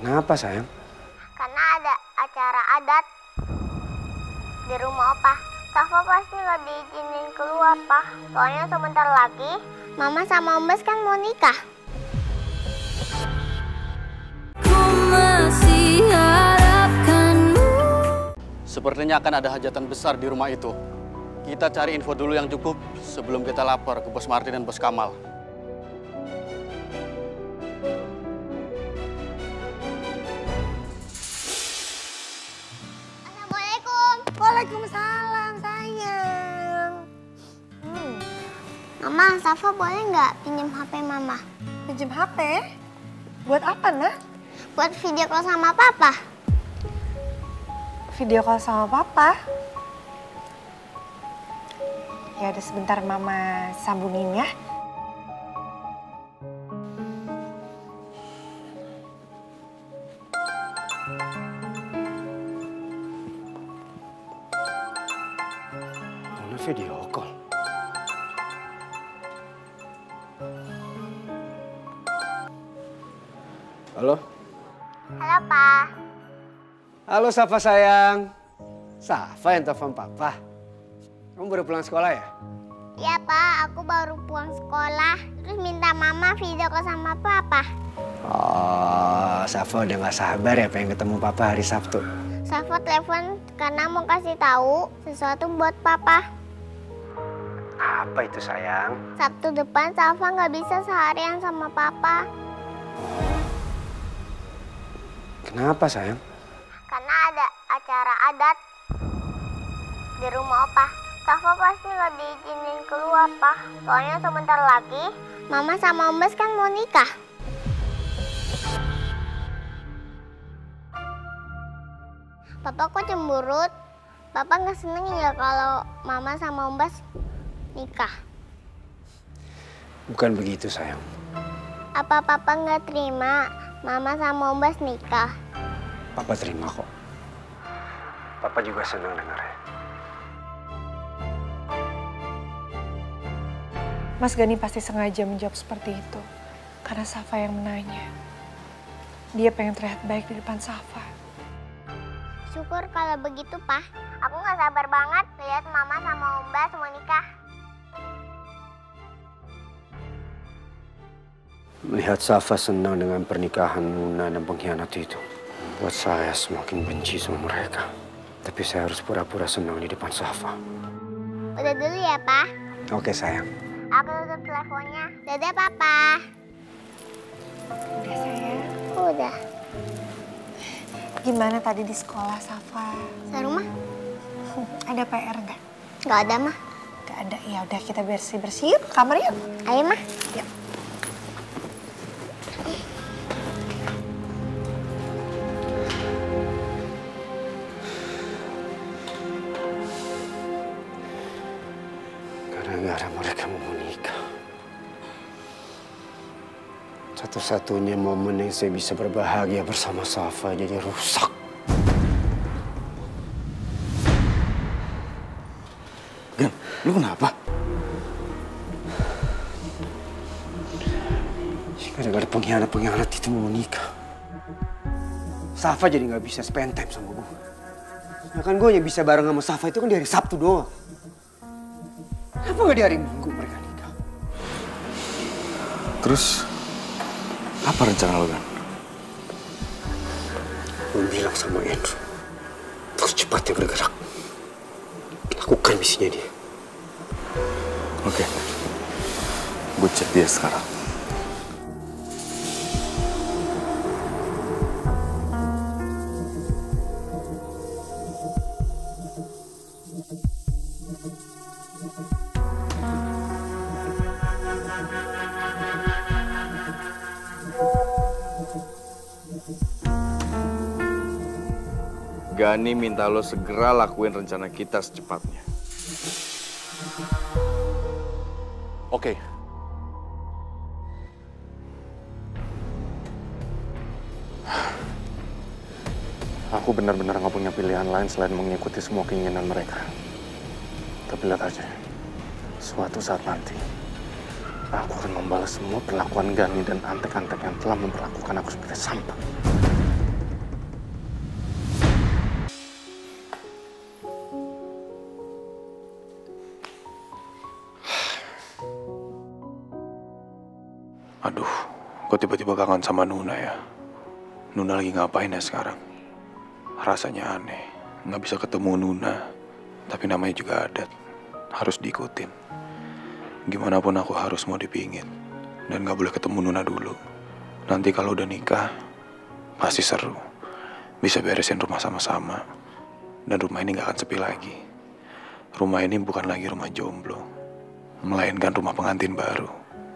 Kenapa sayang? Karena ada acara adat di rumah Opa. Safa pasti nggak diizinin keluar, Pak. Soalnya sebentar lagi Mama sama Om Bas kan mau nikah. Sepertinya akan ada hajatan besar di rumah itu. Kita cari info dulu yang cukup sebelum kita lapor ke Bos Martin dan Bos Kamal. Assalamualaikum. Waalaikumsalam, sayang. Mama, Safa boleh nggak pinjam HP Mama? Pinjem HP? Buat apa, Nak? Buat video call sama Papa. Video call sama Papa? Ya udah sebentar Mama sambungin ya. Mana video call? Halo? Halo, Pak. Halo Safa sayang. Safa yang telepon Papa. Kamu baru pulang sekolah ya? Iya, Pak. Aku baru pulang sekolah. Terus minta Mama video call sama Papa. Oh, Safa udah gak sabar ya pengen ketemu Papa hari Sabtu. Safa telepon karena mau kasih tahu sesuatu buat Papa. Apa itu sayang? Sabtu depan Safa nggak bisa seharian sama Papa. Kenapa sayang? Karena ada acara adat di rumah Opa. Safa pasti nggak diizinin keluar, Pak. Soalnya sebentar lagi Mama sama Om Bas kan mau nikah. Papa kok cemberut? Papa nggak seneng ya kalau Mama sama Om Bas nikah? Bukan begitu sayang. Apa Papa nggak terima Mama sama Om Bas nikah? Papa terima kok. Papa juga senang dengarnya. Mas Gani pasti sengaja menjawab seperti itu. Karena Safa yang menanya. Dia pengen terlihat baik di depan Safa. Syukur kalau begitu, Pak. Aku nggak sabar banget lihat Mama sama Om Bas mau nikah. Melihat Safa senang dengan pernikahan Muna dan pengkhianat itu, membuat saya semakin benci sama mereka. Tapi saya harus pura-pura senang di depan Safa. Udah dulu ya, Pak. Oke sayang. Aku tutup teleponnya. Dadah, Papa. Udah sayang. Udah. Gimana tadi di sekolah Safa? Seru mah? Ada PR nggak? Nggak ada, mah. Nggak ada. Ya udah kita bersih-bersih yuk ke kamar yuk. Ayo, mah. Yuk. Gara-gara mereka mau menikah. Satu-satunya momen yang saya bisa berbahagia bersama Safa jadi rusak. Gan, lu kenapa? Gara-gara pengkhianat itu mau menikah. Safa jadi nggak bisa spend time sama gue. Ya kan gue yang bisa bareng sama Safa itu kan di hari Sabtu doang. Kenapa nggak di hari Minggu mereka nikah? Terus, apa rencana lo, Gan? Gue bilang sama Andrew, terus cepatnya bergerak. Lakukan misinya dia. Oke, gue cek dia sekarang. Gani minta lo segera lakuin rencana kita secepatnya. Oke. Aku benar-benar nggak punya pilihan lain selain mengikuti semua keinginan mereka. Tapi lihat aja, suatu saat nanti, aku akan membalas semua perlakuan Gani dan antek-antek yang telah memperlakukan aku seperti sampah. Aduh, kok tiba-tiba kangen sama Nuna ya? Nuna lagi ngapain ya sekarang? Rasanya aneh, nggak bisa ketemu Nuna. Tapi namanya juga adat, harus diikutin. Gimana pun aku harus mau dipingin. Dan nggak boleh ketemu Nuna dulu. Nanti kalau udah nikah, pasti seru. Bisa beresin rumah sama-sama. Dan rumah ini nggak akan sepi lagi. Rumah ini bukan lagi rumah jomblo, melainkan rumah pengantin baru.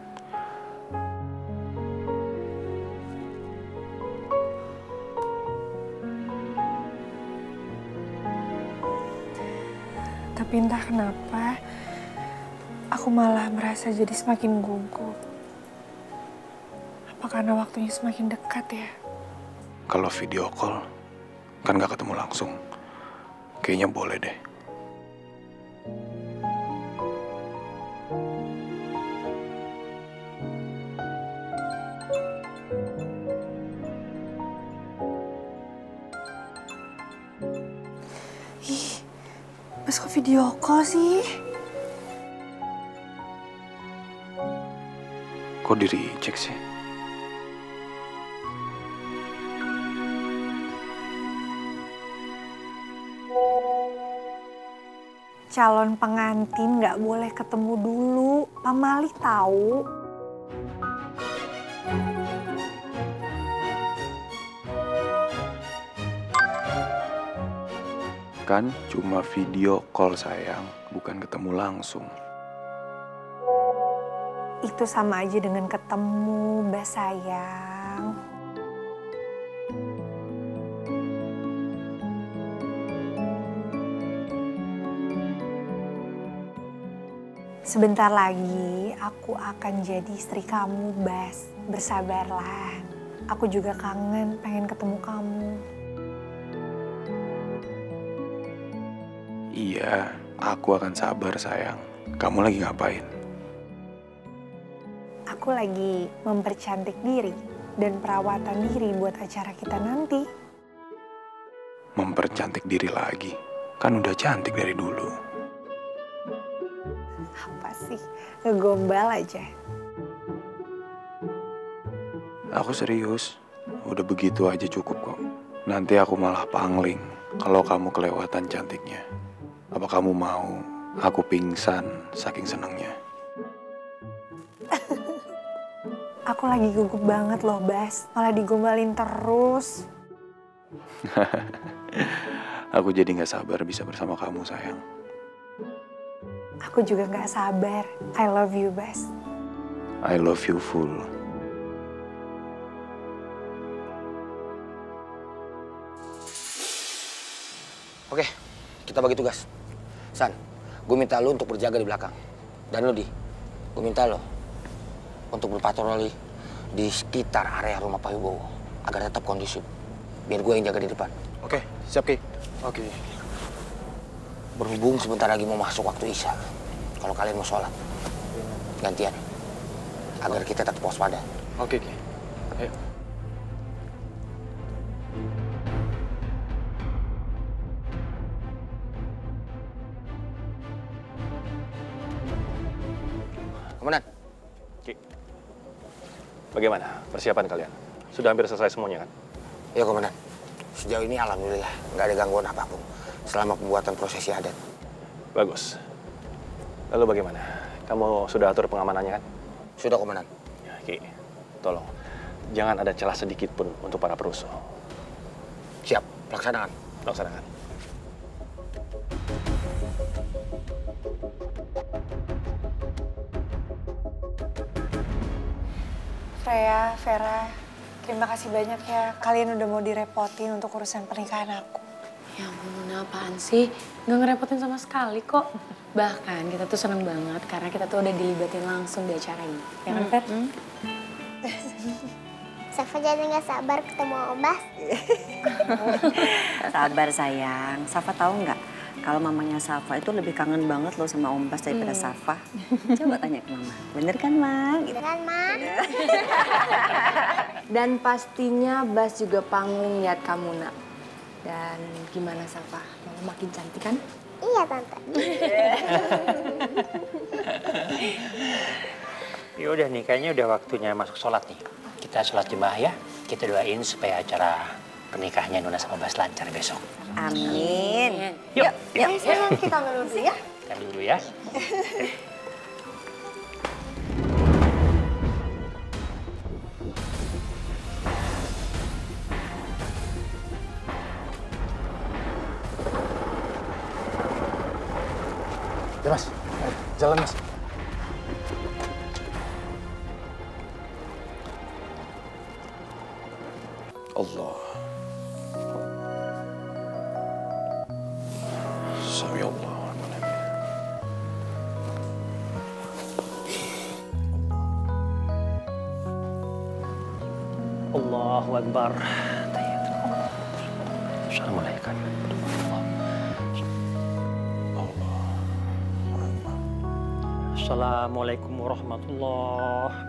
Tapi entah kenapa, aku malah merasa jadi semakin gugup. Apa karena waktunya semakin dekat ya? Kalau video call, kan gak ketemu langsung. Kayaknya boleh deh. Ih, Mas kok video call sih? Kok di-reject sih? Calon pengantin nggak boleh ketemu dulu. Pamali tahu. Kan cuma video call sayang, bukan ketemu langsung. Itu sama aja dengan ketemu, Mbak sayang. Sebentar lagi aku akan jadi istri kamu, Bas. Bersabarlah. Aku juga kangen pengen ketemu kamu. Iya, aku akan sabar sayang. Kamu lagi ngapain? Aku lagi mempercantik diri dan perawatan diri buat acara kita nanti. Mempercantik diri lagi? Kan udah cantik dari dulu. Apa sih? Ngegombal aja. Aku serius. Udah begitu aja cukup kok. Nanti aku malah pangling kalau kamu kelewatan cantiknya. Apa kamu mau aku pingsan saking senangnya? Aku lagi gugup banget loh, Bas. Malah digombalin terus. Aku jadi gak sabar bisa bersama kamu sayang. Aku juga gak sabar. I love you, Bas. I love you full. Oke, kita bagi tugas. San, gue minta lo untuk berjaga di belakang. Dan lo, Di, gue minta lo untuk berpatroli di sekitar area rumah Pak Wibowo agar tetap kondusif. Biar gue yang jaga di depan. Oke, siap Ki. Oke. Berhubung sebentar lagi mau masuk waktu Isya. Kalau kalian mau sholat, gantian. Agar kita tetap waspada. Oke, Ki. Ayo. Komandan. Ki, bagaimana persiapan kalian? Sudah hampir selesai semuanya kan? Ya, Komandan. Sejauh ini alhamdulillah nggak ada gangguan apapun selama pembuatan prosesi adat. Bagus. Lalu bagaimana? Kamu sudah atur pengamanannya kan? Sudah, Komandan. Ki, tolong. Jangan ada celah sedikit pun untuk para perusuh. Siap, laksanakan. Laksanakan. Freya, Vera, terima kasih banyak ya. Kalian udah mau direpotin untuk urusan pernikahan aku. Ya ampun, apaan sih? Nggak ngerepotin sama sekali kok. Bahkan kita tuh seneng banget karena kita tuh udah dilibatin langsung di acara ini. Ya kan, Fer? Safa jadi nggak sabar ketemu Om Bas. Sabar sayang. Safa tahu nggak? Kalau mamanya Safa itu lebih kangen banget loh sama Om Bas daripada Safa. Coba tanya ke mama. Bener kan, Ma? Gitu. Kan, Ma? Dan pastinya Bas juga pangling lihat kamu, Nak. Dan gimana, Safa? Mama makin cantik kan? Iya, Tante. Ya udah nih, kayaknya udah waktunya masuk sholat nih. Kita sholat jemaah ya. Kita doain supaya acara pernikahannya Nuna sama Bas lancar besok. Amin. Yuk. Sayang, kita ambil dulu ya. Kita dulu ya. Ya Mas, jalan Mas. Allah. Sami Allah. Allahu Akbar. Assalamualaikum. Assalamualaikum warahmatullahi.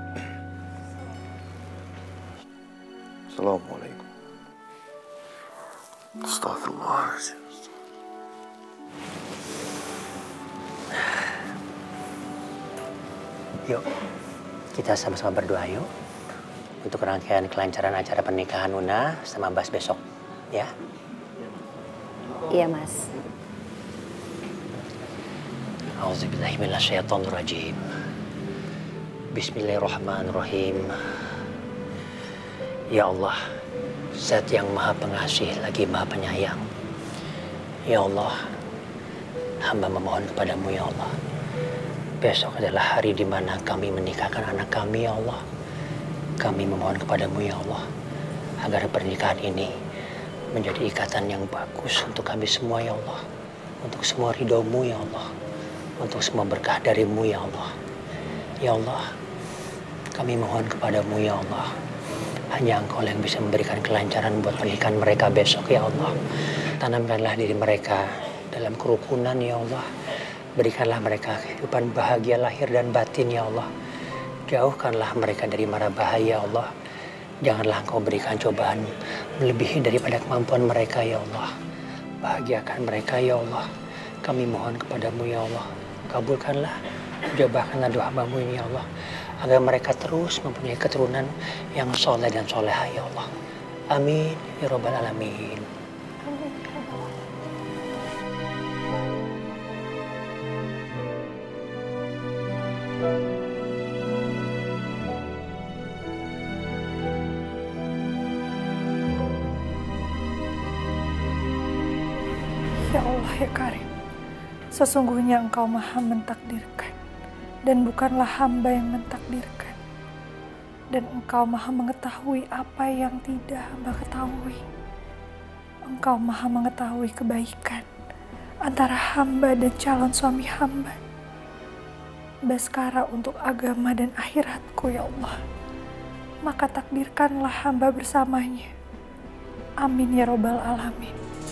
Assalamualaikum. Astagfirullah. Yuk, kita sama-sama berdoa yuk. Untuk rangkaian kelancaran acara pernikahan Nuna sama Bas besok, ya? Iya, Mas. A'udzubillahiminasyaitonirrajim. Bismillahirrahmanirrahim. Ya Allah, Zat yang Maha Pengasih lagi Maha Penyayang. Ya Allah, hamba memohon kepadamu ya Allah. Besok adalah hari di mana kami menikahkan anak kami ya Allah. Kami memohon kepadamu ya Allah, agar pernikahan ini menjadi ikatan yang bagus untuk kami semua ya Allah. Untuk semua ridhomu ya Allah. Untuk semua berkah darimu ya Allah. Ya Allah, kami mohon kepadamu ya Allah. Hanya Engkau yang bisa memberikan kelancaran buat pernikahan mereka besok ya Allah. Tanamkanlah diri mereka dalam kerukunan ya Allah. Berikanlah mereka kehidupan bahagia lahir dan batin ya Allah. Jauhkanlah mereka dari mara bahaya Allah. Janganlah Engkau berikan cobaan melebihi daripada kemampuan mereka ya Allah. Bahagiakan mereka ya Allah. Kami mohon kepadamu ya Allah. Kabulkanlah, jawabkanlah doa hambamu ini ya Allah. Agar mereka terus mempunyai keturunan yang soleh dan soleha ya Allah. Amin ya Rabbal Alamin. Ya Allah ya Karim, sesungguhnya Engkau Maha mentakdirkan dan bukanlah hamba yang mentakdirkan. Dan Engkau Maha mengetahui apa yang tidak hamba ketahui. Engkau Maha mengetahui kebaikan antara hamba dan calon suami hamba. Baskara untuk agama dan akhiratku ya Allah. Maka takdirkanlah hamba bersamanya. Amin ya Rabbal Alamin.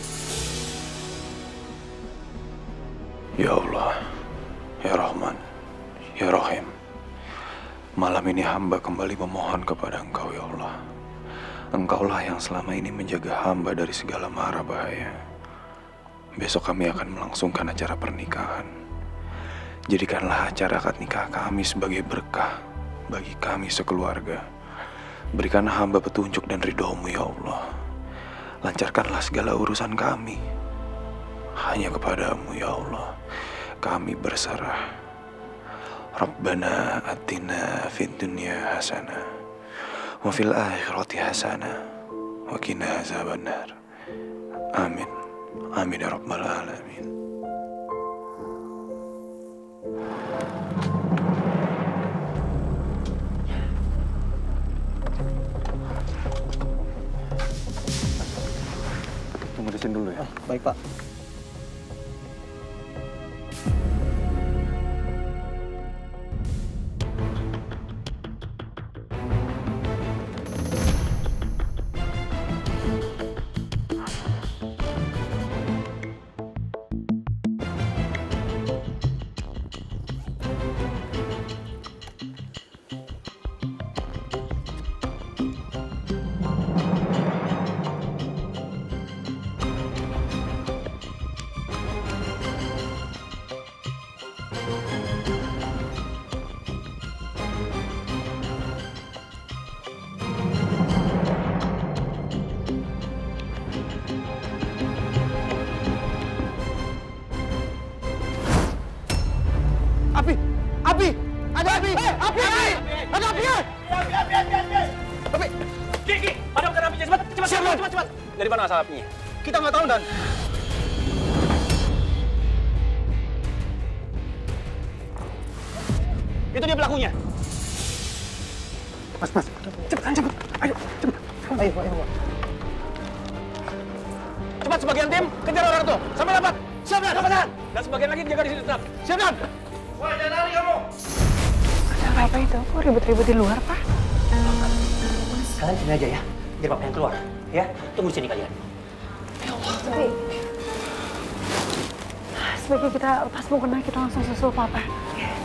Ya Allah, Ya Rahman, Ya Rahim. Malam ini hamba kembali memohon kepada Engkau ya Allah. Engkaulah yang selama ini menjaga hamba dari segala mara bahaya. Besok kami akan melangsungkan acara pernikahan. Jadikanlah acara akad nikah kami sebagai berkah bagi kami sekeluarga. Berikanlah hamba petunjuk dan ridho-Mu ya Allah. Lancarkanlah segala urusan kami. Hanya kepadamu ya Allah kami berserah. Rabbana atina fid dunya hasanah wa fil akhirati hasanah wa qina azabannar. Amin. Amin ya Rabbal Alamin. Tunggu di sini dulu ya. Baik Pak. Api! Api! Ada api! Api! Ki, padamkan apinya, cepat. Dari mana asal apinya? Kita nggak tahu, Dan. Itu dia pelakunya. Mas. Cepetan. Ayo, cepet. Ayo. Cepat sebagian tim, kejar orang itu. Sampai dapat. Siap, Dan. Dan sebagian lagi jaga di sini tetap. Siap, Dan. Woi, jangan lari kamu. Ada apa itu? Kok ribut-ribut di luar, Pak? Kalian sini aja ya, biar Papa yang keluar. Ya, tunggu sini kalian. Ya Allah. Sebaiknya kita pas mau kena kita langsung susul Papa.